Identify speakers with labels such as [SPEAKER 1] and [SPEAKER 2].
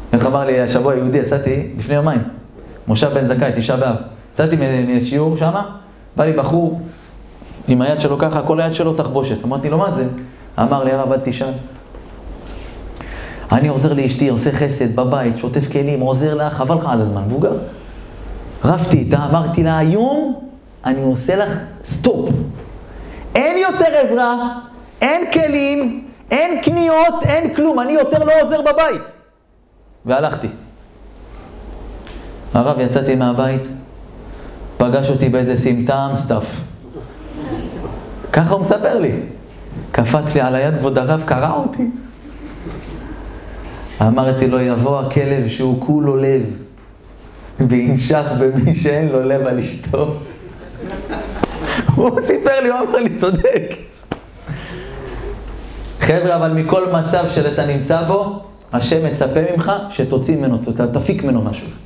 [SPEAKER 1] איך אמר לי השבוע יהודי, יצאתי לפני יומיים, מושב בן זכאי, 9 באב. יצאתי משיעור שמה, בא לי בחור עם היד שלו ככה, כל היד שלו תחבושת. אמרתי לו, מה זה? אמר לי, הרב, אל תשאל. אני עוזר לאשתי, עושה חסד בבית, שוטף כלים, עוזר לה, חבל לך על הזמן, מבוגר. רבתי איתה, אמרתי לה, היום אני עושה לך סטופ. אין יותר עזרה, אין כלים, אין קניות, אין כלום, אני יותר לא עוזר בבית. והלכתי. הרב, יצאתי מהבית, פגש אותי באיזה סמטם סטף. ככה הוא מספר לי. קפץ לי על היד, כבוד הרב, קרא אותי. אמרתי לו, יבוא הכלב שהוא כולו לב, וינשך במי שאין לו לב על אשתו. הוא סיפר לי, הוא אמר לי, צודק. חבר'ה, אבל מכל מצב שאתה נמצא בו, השם מצפה ממך שתוציא ממנו, תפיק ממנו משהו.